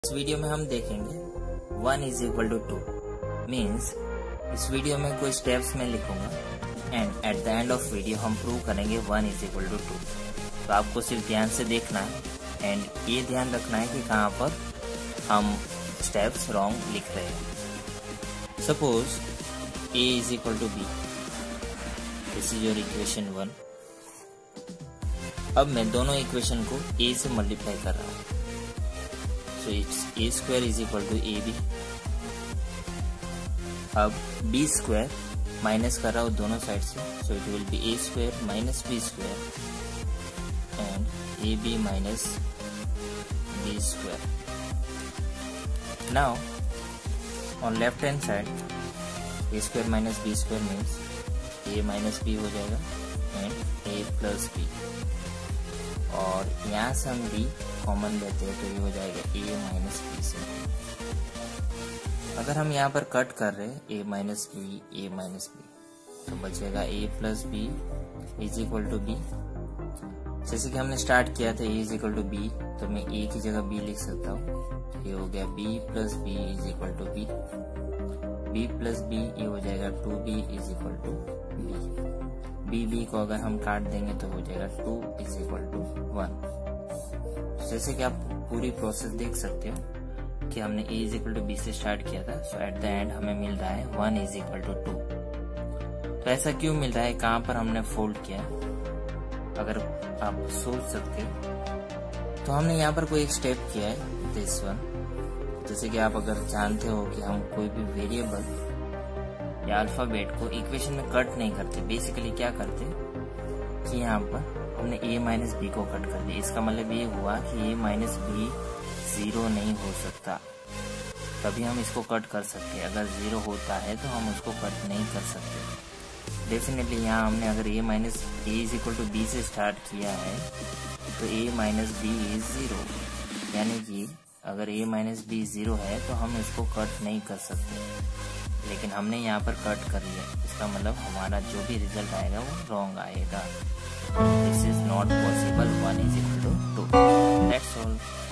इस वीडियो में हम देखेंगे 1 इज इक्वल टू 2 मीन्स इस वीडियो में कोई स्टेप्स में लिखूंगा and at the end of video हम प्रूव करेंगे 1 इज इक्वल टू 2। तो आपको सिर्फ ध्यान से देखना है एंड ये ध्यान रखना है कि कहाँ पर हम स्टेप्स रॉन्ग लिख रहे हैं। Suppose a is equal to b, this is your equation 1। अब मैं दोनों इक्वेशन को a से मल्टीप्लाई कर रहा हूँ, so it's a square is equal to ab। अब b स्क्वायर माइनस कर रहा हूँ दोनों साइड से, so it will be a square minus b square and ab minus b square. Now on left hand side a square minus b square means a minus b हो जाएगा and a plus b, और यहाँ से हम b common लेते हैं तो ये हो जाएगा a माइनस b से। अगर हम यहाँ पर कट कर रहे हैं a माइनस b तो बचेगा a plus b is equal to b। जैसे कि हमने स्टार्ट किया था a is equal to b, तो मैं a की जगह b लिख सकता हूँ। ये हो गया b plus b is equal to b, b plus b ये हो जाएगा 2b is equal to b। b को अगर हम काट देंगे तो हो जाएगा 2 इज इक्वल टू 1। जैसे कि आप पूरी प्रोसेस देख सकते हो कि हमने a is equal to b से स्टार्ट किया था, सो एट द एंड हमें मिल रहा है 1 इज इक्वल टू 2। तो ऐसा क्यों मिल रहा है, कहाँ पर हमने फोल्ड किया, अगर आप सोच सकते तो हमने यहाँ पर कोई एक स्टेप किया है दिस वन। जैसे कि आप अगर जानते हो कि हम कोई भी वेरिएबल या अल्फाबेट को इक्वेशन में कट नहीं करते, बेसिकली क्या करते कि यहाँ पर हमने a माइनस बी को कट कर दिया। इसका मतलब ये हुआ कि a माइनस बी 0 नहीं हो सकता, तभी हम इसको कट कर सकते हैं। अगर 0 होता है तो हम उसको कट नहीं कर सकते। डेफिनेटली यहाँ हमने अगर a minus a is equal to b से स्टार्ट किया है तो a माइनस बी इज 0, यानी कि अगर a माइनस बी 0 है तो हम इसको कट नहीं कर सकते, लेकिन हमने यहाँ पर कट कर लिया। इसका मतलब हमारा जो भी रिजल्ट आएगा वो रॉन्ग आएगा। This is not possible, 1 is equal to 2। That's all.